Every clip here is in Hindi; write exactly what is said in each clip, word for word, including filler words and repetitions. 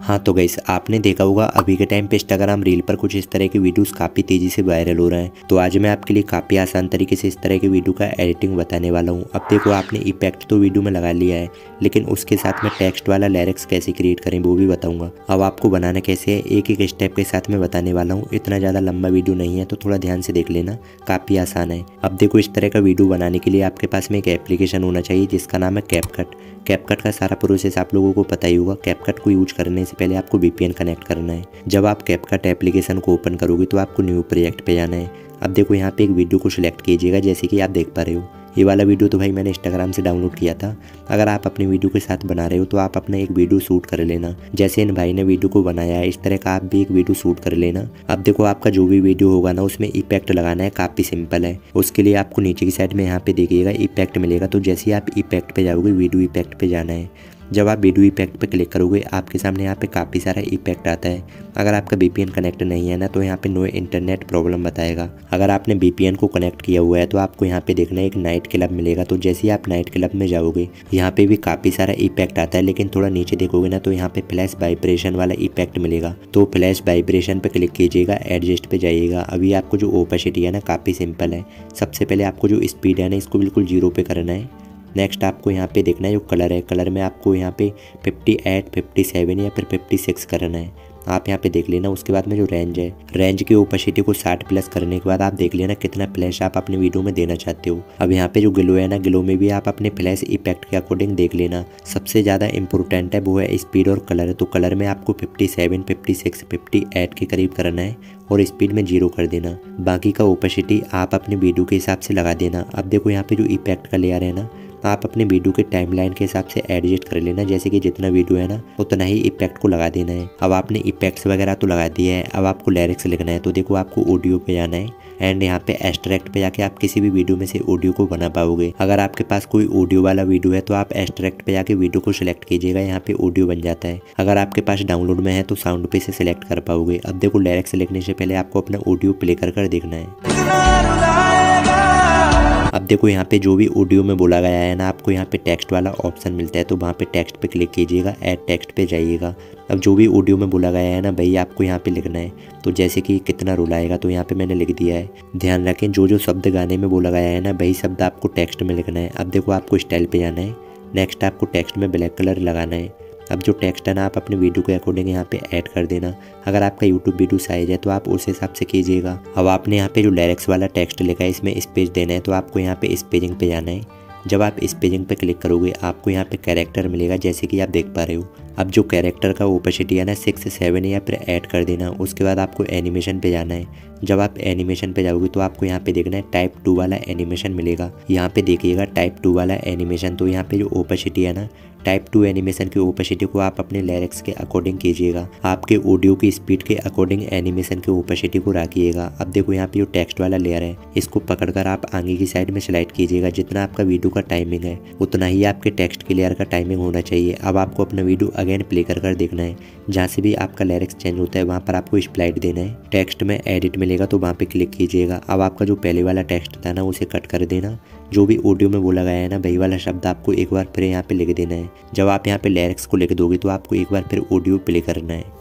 हाँ तो गाइस, आपने देखा होगा अभी के टाइम पे इंस्टाग्राम रील पर कुछ इस तरह के वीडियोस काफ़ी तेज़ी से वायरल हो रहे हैं। तो आज मैं आपके लिए काफ़ी आसान तरीके से इस तरह के वीडियो का एडिटिंग बताने वाला हूँ। अब देखो, आपने इफेक्ट तो वीडियो में लगा लिया है, लेकिन उसके साथ में टेक्स्ट वाला लिरिक्स कैसे क्रिएट करें वो भी बताऊँगा। अब आपको बनाना कैसे है, एक एक स्टेप के साथ में बताने वाला हूँ। इतना ज़्यादा लंबा वीडियो नहीं है, तो थोड़ा ध्यान से देख लेना, काफ़ी आसान है। अब देखो, इस तरह का वीडियो बनाने के लिए आपके पास में एक एप्लीकेशन होना चाहिए जिसका नाम है कैपकट। कैपकट का सारा प्रोसेस आप लोगों को पता ही होगा। कैपकट को यूज करने से पहले आपको वीपीएन कनेक्ट करना है। जब आप कैपकट एप्लीकेशन को ओपन करोगे तो आपको न्यू प्रोजेक्ट पे जाना है। अब देखो, यहाँ पे एक वीडियो को सिलेक्ट कीजिएगा, जैसे कि आप देख पा रहे हो। ये वाला वीडियो तो भाई मैंने इंस्टाग्राम से डाउनलोड किया था। अगर आप अपने वीडियो के साथ बना रहे हो तो आप अपना एक वीडियो शूट कर लेना, जैसे इन भाई ने वीडियो को बनाया है इस तरह का आप भी एक वीडियो शूट कर लेना। अब देखो, आपका जो भी वीडियो होगा ना उसमें इफेक्ट लगाना है, काफ़ी सिंपल है। उसके लिए आपको नीचे की साइड में यहाँ पे देखिएगा इफेक्ट मिलेगा, तो जैसे ही आप इफेक्ट पे जाओगे वीडियो इफेक्ट पे जाना है। जब आप वीडियो इफेक्ट पे क्लिक करोगे आपके सामने यहाँ पे काफ़ी सारा इफेक्ट आता है। अगर आपका वीपीएन कनेक्ट नहीं है ना तो यहाँ पे नो इंटरनेट प्रॉब्लम बताएगा। अगर आपने वीपीएन को कनेक्ट किया हुआ है तो आपको यहाँ पे देखना है एक नाइट क्लब मिलेगा। तो जैसे ही आप नाइट क्लब में जाओगे यहाँ पे भी काफ़ी सारा इफेक्ट आता है, लेकिन थोड़ा नीचे देखोगे ना तो यहाँ पे फ्लैश वाइब्रेशन वाला इफेक्ट मिलेगा। तो फ्लैश वाइब्रेशन पे क्लिक कीजिएगा, एडजस्ट पे जाइएगा। अभी आपको जो ओपेसिटी है ना काफ़ी सिंपल है। सबसे पहले आपको जो स्पीड है ना इसको बिल्कुल जीरो पे करना है। नेक्स्ट आपको यहाँ पे देखना है जो कलर है, कलर में आपको यहाँ पे अट्ठावन, सत्तावन या फिर छप्पन करना है। आप यहाँ पे देख लेना। उसके बाद में जो रेंज है, रेंज की ओपेसिटी को साठ प्लस करने के बाद आप देख लेना कितना फ्लैश आप अपने वीडियो में देना चाहते हो। अब यहाँ पे जो ग्लो है ना, ग्लो में भी आप अपने फ्लैश इफेक्ट के अकॉर्डिंग देख लेना। सबसे ज़्यादा इंपॉर्टेंट है वो है स्पीड और कलर। तो कलर में आपको सत्तावन, छप्पन, अट्ठावन के करीब करना है और स्पीड में जीरो कर देना। बाकी का ओपेसिटी आप अपने वीडियो के हिसाब से लगा देना। अब देखो, यहाँ पे जो इफेक्ट का लेयर है ना आप अपने वीडियो के टाइमलाइन के हिसाब से एडजस्ट कर लेना, जैसे कि जितना वीडियो है ना उतना ही इफेक्ट को लगा देना है। अब आपने इफेक्ट्स वगैरह तो लगा दिया है, अब आपको लिरिक्स लिखना है। तो देखो, आपको ऑडियो पे जाना है एंड यहाँ पे एक्सट्रैक्ट पे जाके आप किसी भी वीडियो में से ऑडियो को बना पाओगे। अगर आपके पास कोई ऑडियो वाला वीडियो है तो आप एक्सट्रैक्ट पे जाके वीडियो को सिलेक्ट कीजिएगा, यहाँ पे ऑडियो बन जाता है। अगर आपके पास डाउनलोड में है तो साउंड पे से सिलेक्ट कर पाओगे। अब देखो, लिरिक्स लिखने से पहले आपको अपना ऑडियो प्ले कर कर देखना है। अब देखो, यहाँ पे जो भी ऑडियो में बोला गया है ना आपको यहाँ पे टेक्स्ट वाला ऑप्शन मिलता है, तो वहाँ पे टेक्स्ट पे क्लिक कीजिएगा, ऐड टेक्स्ट पे जाइएगा। अब जो भी ऑडियो में बोला गया है ना भाई आपको यहाँ पे लिखना है। तो जैसे कि कितना रोल आएगा तो यहाँ पे मैंने लिख दिया है। ध्यान रखें, जो जो शब्द गाने में बोला गया है ना वही शब्द आपको टेक्स्ट में लिखना है। अब देखो, आपको स्टाइल पे जाना है। नेक्स्ट आपको टेक्स्ट में ब्लैक कलर लगाना है। अब जो टेक्स्ट है ना आप अपने वीडियो के अकॉर्डिंग यहाँ पे ऐड कर देना। अगर आपका यूट्यूब वीडियो साइज है तो आप उस हिसाब से कीजिएगा। अब आपने यहाँ पे जो लिरिक्स वाला टेक्स्ट लिखा है इसमें स्पेस देना है, तो आपको यहाँ पे स्पेसिंग पे जाना है। जब आप स्पेसिंग पे क्लिक करोगे आपको यहाँ पे कैरेक्टर मिलेगा, जैसे कि आप देख पा रहे हो। अब जो कैरेक्टर का ओपेसिटी है ना सिक्स सेवन या फिर ऐड कर देना। उसके बाद आपको एनिमेशन पे जाना है। जब आप एनिमेशन पे जाओगे तो आपको यहाँ पे देखना है टाइप टू वाला एनिमेशन मिलेगा। यहाँ पे देखिएगा टाइप टू वाला एनिमेशन। तो यहाँ पे जो ओपेसिटी है ना टाइप टू एनिमेशन की ओपेसिटी को आप अपने लिरिक्स के अकॉर्डिंग कीजिएगा। आपके ऑडियो की स्पीड के अकॉर्डिंग एनिमेशन की ओपेसिटी को रखिएगा। अब देखो, यहाँ पे जो टेक्स्ट वाला लेयर है इसको पकड़कर आप आगे की साइड में स्लाइड कीजिएगा। जितना आपका वीडियो का टाइमिंग है उतना ही आपके टेक्स्ट के लेयर का टाइमिंग होना चाहिए। अब आपको अपना वीडियो अगेन प्ले कर कर देखना है। जहाँ से भी आपका लिरिक्स चेंज होता है वहाँ पर आपको स्प्लाइट देना है। टेक्स्ट में एडिट मिलेगा तो वहाँ पे क्लिक कीजिएगा। अब आपका जो पहले वाला टेक्स्ट था ना उसे कट कर देना। जो भी ऑडियो में बोला गया है ना वही वाला शब्द आपको एक बार फिर यहाँ पे लिख देना है। जब आप यहाँ पे लिरिक्स को लिख दोगे तो आपको एक बार फिर ऑडियो प्ले करना है।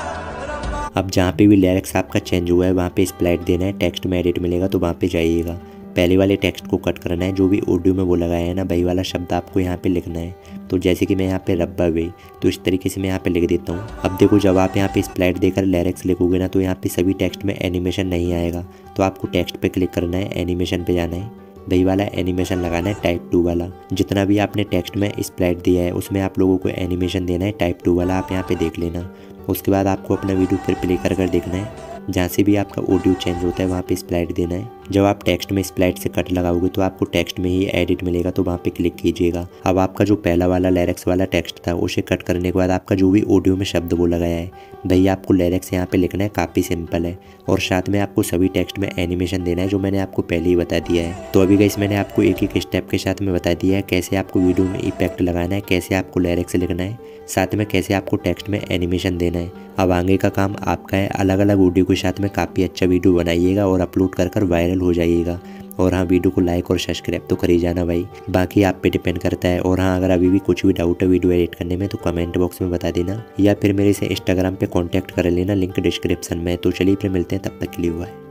अब जहाँ पे भी लिरिक्स आपका चेंज हुआ है वहाँ पे स्प्लाइट देना है। टेक्स्ट में एडिट मिलेगा तो वहाँ पे जाइएगा। पहले वाले टेक्स्ट को कट करना है। जो भी ऑडियो में बोला गया है ना वही वाला शब्द आपको यहाँ पे लिखना है। तो जैसे कि मैं यहाँ पे रब्बा वे, तो इस तरीके से मैं यहाँ पे लिख देता हूँ। अब देखो, जब आप यहाँ पे स्प्लाइट देकर लिरिक्स लिखोगे ना तो यहाँ पे सभी टेक्स्ट में एनिमेशन नहीं आएगा। तो आपको टेक्स्ट पे क्लिक करना है, एनिमेशन पे जाना है, वही वाला एनिमेशन लगाना है टाइप टू वाला। जितना भी आपने टेक्स्ट में स्प्लाइट दिया है उसमें आप लोगों को एनिमेशन देना है टाइप टू वाला। आप यहाँ पे देख लेना। उसके बाद आपको अपना वीडियो फिर प्ले कर कर देखना है। जहाँ से भी आपका ऑडियो चेंज होता है वहाँ पे स्प्लाइट देना है। जब आप टेक्स्ट में स्प्लाइट से कट लगाओगे तो आपको टेक्स्ट में ही एडिट मिलेगा, तो वहाँ पे क्लिक कीजिएगा। अब आपका जो पहला वाला लिरिक्स वाला टेक्स्ट था उसे कट करने के बाद आपका जो भी ऑडियो में शब्द बोला गया है भैया आपको लिरिक्स यहाँ पे लिखना है। काफ़ी सिंपल है और साथ में आपको सभी टेक्स्ट में एनिमेशन देना है, जो मैंने आपको पहले ही बता दिया है। तो अभी गाइस मैंने आपको एक एक स्टेप के साथ में बता दिया है कैसे आपको वीडियो में इफेक्ट लगाना है, कैसे आपको लिरिक्स लिखना है, साथ में कैसे आपको टेक्स्ट में एनिमेशन देना है। अब आगे का काम आपका है। अलग अलग ऑडियो के साथ में काफ़ी अच्छा वीडियो बनाइएगा और अपलोड कर कर वायरल हो जाइएगा। और हाँ, वीडियो को लाइक और सब्सक्राइब तो कर ही जाना भाई, बाकी आप पे डिपेंड करता है। और हाँ, अगर अभी भी कुछ भी डाउट है वीडियो एडिट करने में तो कमेंट बॉक्स में बता देना, या फिर मेरे से इंस्टाग्राम पे कांटेक्ट कर लेना, लिंक डिस्क्रिप्शन में। तो चलिए फिर मिलते हैं, तब तक के लिए हुआ है।